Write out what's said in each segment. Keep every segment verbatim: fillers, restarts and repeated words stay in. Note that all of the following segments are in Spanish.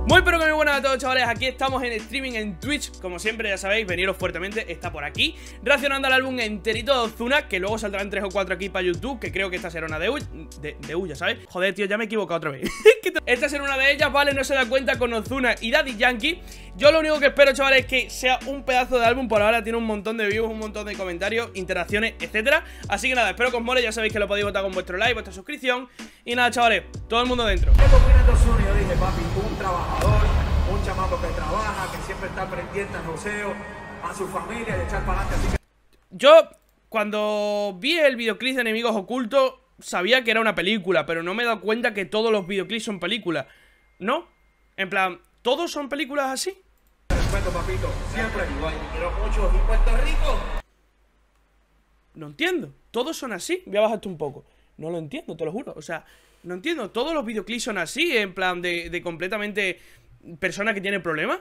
Muy pero que muy buenas a todos, chavales. Aquí estamos en streaming en Twitch. Como siempre, ya sabéis, veniros fuertemente. Está por aquí reaccionando al álbum enterito de Ozuna, que luego saldrán tres o cuatro aquí para YouTube, que creo que esta será una de, de, de Uya, ¿sabes? Joder, tío, ya me he equivocado otra vez. Esta será una de ellas, ¿vale? No se da cuenta, con Ozuna y Daddy Yankee. Yo lo único que espero, chavales, es que sea un pedazo de álbum. Por ahora tiene un montón de views, un montón de comentarios, interacciones, etcétera. Así que nada, espero que os mole. Ya sabéis que lo podéis votar con vuestro like, vuestra suscripción. Y nada, chavales, todo el mundo dentro. ¿Qué opinas de Ozuna? Yo dije, papi, un trabajador, un chamaco que trabaja, que siempre está pendiente al joseo, a su familia, de echar para adelante. Así que... Yo, cuando vi el videoclip de Enemigos Ocultos, sabía que era una película, pero no me he dado cuenta que todos los videoclips son películas. ¿No? En plan, ¿todos son películas así? Respeto, papito, siempre igual. Quiero mucho en Puerto Rico. No entiendo. ¿Todos son así? Voy a bajarte un poco. No lo entiendo, te lo juro. O sea, no entiendo. ¿Todos los videoclips son así? En plan, de, de completamente persona que tiene problemas.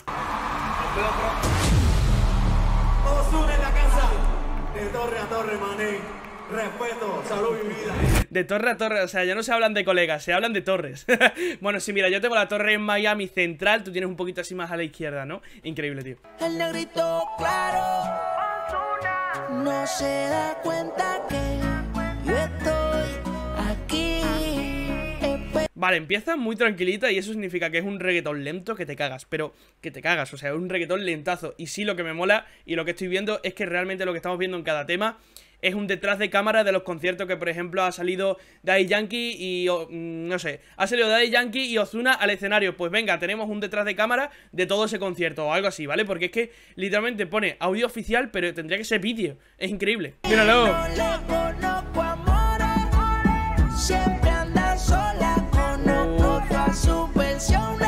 Ozuna en la casa. De torre a torre, mané. Respeto, salud y vida. De torre a torre, o sea, ya no se hablan de colegas, se hablan de torres. Bueno, sí, mira, yo tengo la torre en Miami Central. Tú tienes un poquito así más a la izquierda, ¿no? Increíble, tío. El negrito claro no se da cuenta que yo estoy aquí. Vale, empieza muy tranquilita y eso significa que es un reggaetón lento que te cagas, pero que te cagas, o sea, es un reggaetón lentazo. Y sí, lo que me mola y lo que estoy viendo es que realmente lo que estamos viendo en cada tema es un detrás de cámara de los conciertos que, por ejemplo, ha salido Daddy Yankee y, oh, no sé, ha salido Daddy Yankee y Ozuna al escenario. Pues venga, tenemos un detrás de cámara de todo ese concierto o algo así, ¿vale? Porque es que literalmente pone audio oficial, pero tendría que ser vídeo. Es increíble. Míralo. No le conozco amor, siempre anda sola, conozco todas sus versiones.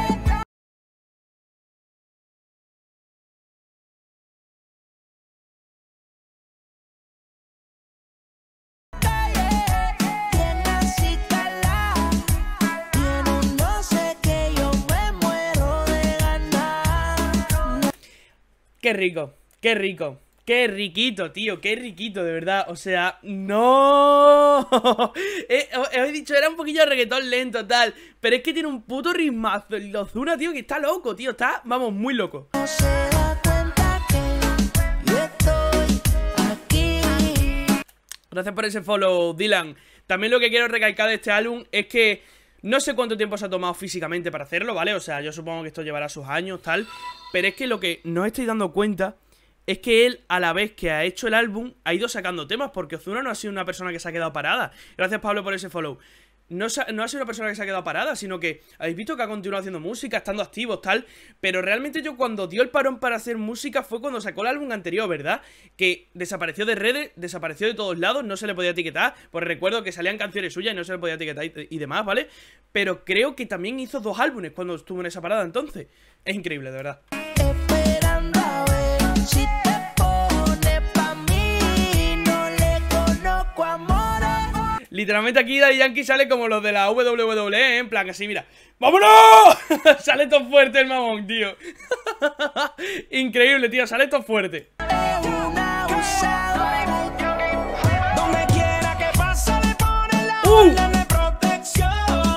Qué rico, qué rico, qué riquito, tío, qué riquito, de verdad. O sea, no. eh, os he dicho, era un poquillo de reggaetón lento, tal, pero es que tiene un puto ritmazo el Ozuna, tío, que está loco, tío, está, vamos, muy loco. No se da cuenta que yo estoy aquí. Gracias por ese follow, Dylan. También lo que quiero recalcar de este álbum es que no sé cuánto tiempo se ha tomado físicamente para hacerlo, ¿vale? O sea, yo supongo que esto llevará sus años, tal. Pero es que lo que no estoy dando cuenta es que él, a la vez que ha hecho el álbum, ha ido sacando temas, porque Ozuna no ha sido una persona que se ha quedado parada. Gracias, Pablo, por ese follow. No, no ha sido una persona que se ha quedado parada, sino que habéis visto que ha continuado haciendo música, estando activos, tal. Pero realmente yo cuando dio el parón para hacer música fue cuando sacó el álbum anterior, ¿verdad? Que desapareció de redes, desapareció de todos lados, no se le podía etiquetar. Pues recuerdo que salían canciones suyas y no se le podía etiquetar y, y demás, ¿vale? Pero creo que también hizo dos álbumes cuando estuvo en esa parada, entonces. Es increíble, de verdad. Esperando a ver si te pone pa' mí, no le conozco amor. Literalmente aquí Daddy Yankee sale como los de la W W E, en plan así, mira. ¡Vámonos! Sale todo fuerte el mamón, tío. Increíble, tío, sale todo fuerte. Es una abusadora. Donde quiera que pase le pone la Uh. orden de protección.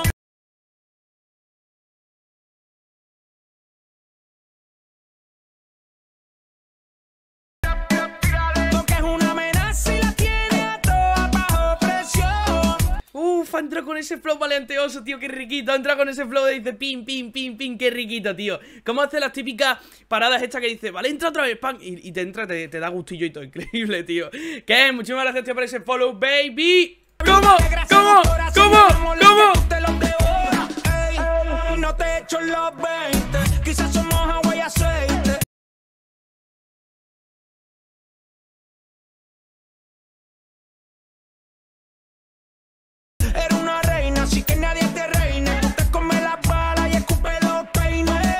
Porque es una amenaza y la tiene a todas bajo presión. Uf, ha entrado con ese flow maleanteoso, tío, qué riquito. Ha entrado con ese flow de dice pin, pin, pin, pin, qué riquito, tío. Cómo hace las típicas paradas estas que dice, vale, entra otra vez, pan, y, y te entra, te, te da gustillo y todo. Increíble, tío. ¿Qué? Muchísimas gracias, tío, por ese follow, baby. ¿Cómo? ¿Cómo? ¿Cómo? ¿Cómo? Ey, no te echo los veinte, quizás somos agua y aceite. Era una reina, así que nadie te reine. Tú te comes las balas y escupes los peines.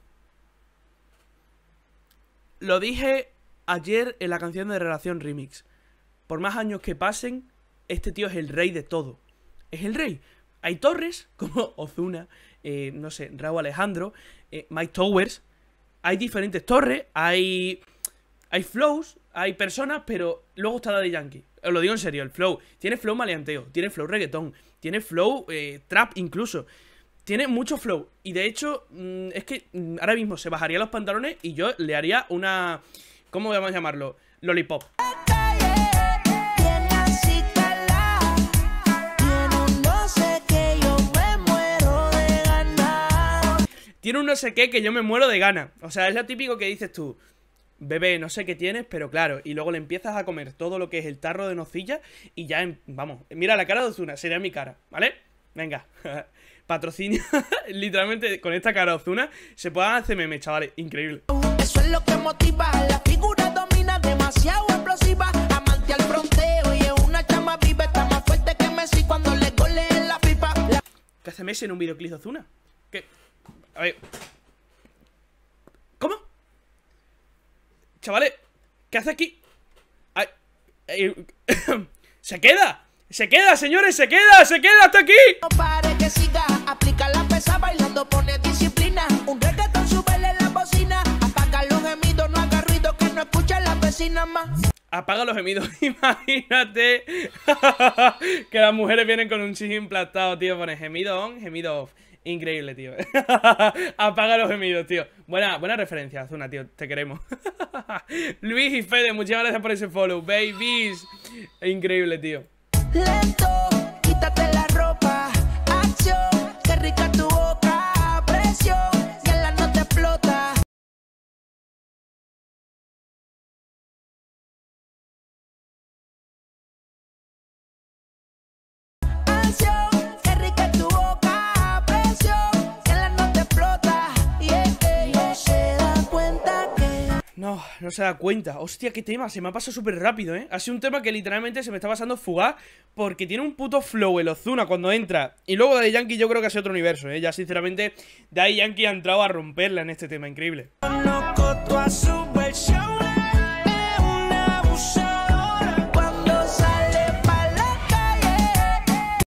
Lo dije ayer en la canción de Relación Remix. Por más años que pasen, este tío es el rey de todo. Es el rey. Hay torres como Ozuna, eh, no sé, Raúl Alejandro, eh, Mike Towers. Hay diferentes torres, hay hay flows, hay personas, pero luego está Daddy Yankee. Os lo digo en serio, el flow. Tiene flow maleanteo, tiene flow reggaetón, tiene flow eh, trap incluso. tiene mucho flow. Y de hecho, mmm, es que mmm, ahora mismo se bajaría los pantalones y yo le haría una... ¿Cómo vamos a llamarlo? Lollipop. Tiene un no sé qué que yo me muero de gana. O sea, es lo típico que dices tú: bebé, no sé qué tienes, pero claro. Y luego le empiezas a comer todo lo que es el tarro de nocilla. Y ya, en, vamos, mira la cara de Ozuna, sería mi cara, ¿vale? Venga, patrocinio. Literalmente con esta cara de Ozuna se pueden hacer memes, chavales, increíble. Eso es lo que motiva, la figura domina, demasiado explosiva, amante al fronteo y es una chama viva, está más fuerte que Messi cuando le gole en la pipa. La... ¿Qué hace Messi en un videoclip de Ozuna? ¿Qué? A ver. ¿Cómo? Chavales, ¿qué hace aquí? Ay, ay, ¡se queda! ¡Se queda, señores! ¡Se queda! ¡Se queda hasta aquí! No pare que siga, aplica la pesa bailando, pone disciplina. Un reggaetón, súbele la bocina. Apaga los gemidos, no haga ruido que no escucha la vecina más. Apaga los gemidos, imagínate que las mujeres vienen con un chis implantado, tío. Pone gemido on, gemido off. Increíble, tío. Apaga los gemidos, tío. Buena, buena referencia, Ozuna, tío. Te queremos. Luis y Fede, muchas gracias por ese follow, babies. Increíble, tío. Lento, quítate la ropa. Acción, qué rica tu boca. Presión, que la no te explota. Acción, qué rica tu boca. Presión, que la no te explota. Yeah, yeah. No se da cuenta que... No, no se da cuenta. Hostia, qué tema, se me ha pasado súper rápido, ¿eh? Ha sido un tema que literalmente se me está pasando fugaz, porque tiene un puto flow el Ozuna cuando entra. Y luego Daddy Yankee yo creo que ha sido otro universo, ¿eh? Ya sinceramente Daddy Yankee ha entrado a romperla en este tema, increíble. Conozco toda su versión, es una abusadora cuando sale pa' la calle.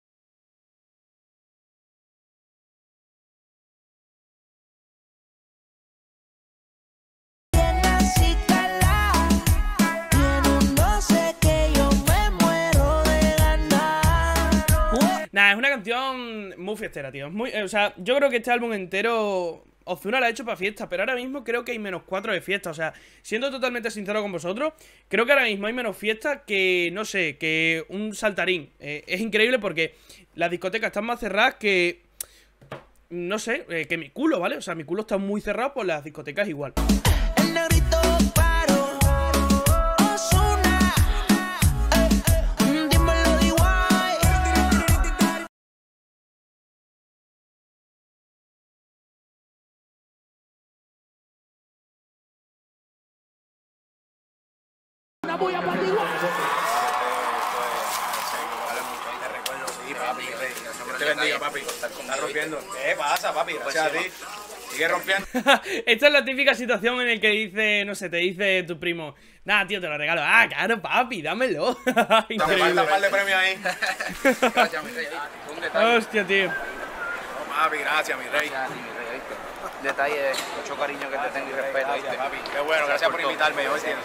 Tiene así calada, tiene un no sé qué, yo me muero de ganar. Nah, es una canción muy fiestera, tío. Es muy, eh, o sea, yo creo que este álbum entero Ozuna lo ha hecho para fiesta, pero ahora mismo creo que hay menos cuatro de fiesta. O sea, siendo totalmente sincero con vosotros, creo que ahora mismo hay menos fiesta que, no sé, que un saltarín. Eh, es increíble porque las discotecas están más cerradas que... No sé, eh, que mi culo, ¿vale? O sea, mi culo está muy cerrado, pues las discotecas igual. El negrito paro, Ozuna, eh, eh, dímelo de igual. Una bulla para igual. Sí, papi, rey. Dios te bendiga, papi. Estás rompiendo. ¿Qué pasa, papi? Gracias a ti. Sigue rompiendo. Esta es la típica situación en la que dice, no sé, te dice tu primo: nada, tío, te lo regalo. Ah, claro, papi, dámelo. Increíble. Falta un par de premios ahí. Gracias, mi rey. Un detalle. Hostia, tío. No, papi, gracias, mi rey. Gracias, mi rey, ¿viste? Detalle, mucho cariño que te tengo y respeto, ¿viste? Papi, qué bueno, gracias por invitarme hoy, tío.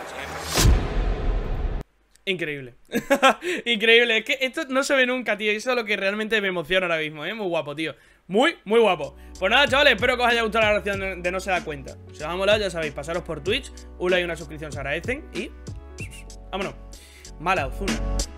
Increíble. Increíble. Es que esto no se ve nunca, tío. Y eso es lo que realmente me emociona ahora mismo, ¿eh? Muy guapo, tío. Muy, muy guapo. Pues nada, chavales, espero que os haya gustado la grabación de, de No Se Da Cuenta. Si os ha molado, ya sabéis, pasaros por Twitch. Un like y una suscripción se agradecen. Y... vámonos. Mala Ozuna.